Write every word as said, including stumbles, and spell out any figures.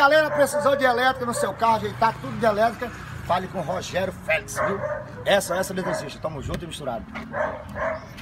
galera precisou de elétrica no seu carro, ajeitar tudo de elétrica, fale com Rogério Félix, viu? Essa, essa eletricista. Tamo junto e misturado.